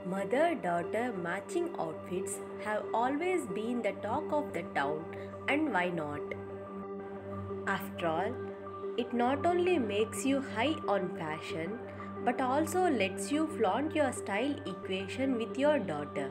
Mother-daughter matching outfits have always been the talk of the town, and why not? After all, it not only makes you high on fashion but also lets you flaunt your style equation with your daughter.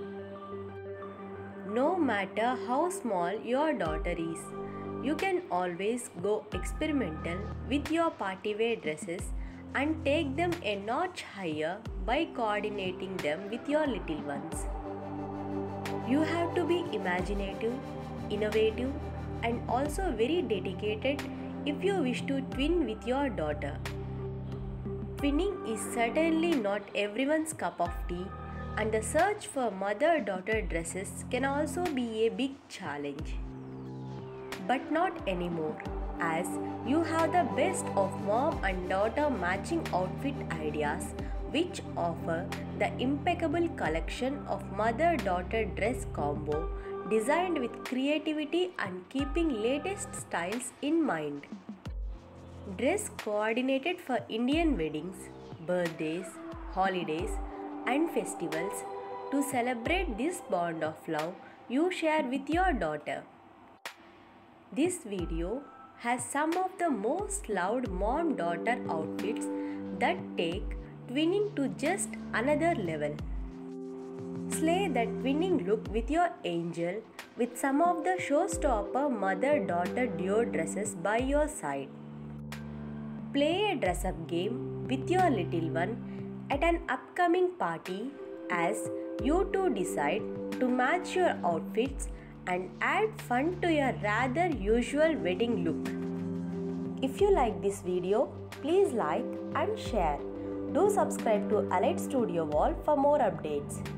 No matter how small your daughter is, you can always go experimental with your party wear dresses and take them a notch higher by coordinating them with your little ones. You have to be imaginative, innovative, and also very dedicated if you wish to twin with your daughter. Twinning is certainly not everyone's cup of tea, and the search for mother-daughter dresses can also be a big challenge. But not anymore, as you have the best of mom and daughter matching outfit ideas, which offer the impeccable collection of mother-daughter dress combo designed with creativity and keeping latest styles in mind. Dress coordinated for Indian weddings, birthdays, holidays, and festivals to celebrate this bond of love you share with your daughter. This video has some of the most loved mom-daughter outfits that take twinning to just another level. Slay that twinning look with your angel with some of the showstopper mother-daughter duo dresses by your side. Play a dress-up game with your little one at an upcoming party as you two decide to match your outfits and add fun to your rather usual wedding look. If you like this video, please like and share. Do subscribe to Allied Studio Wall for more updates.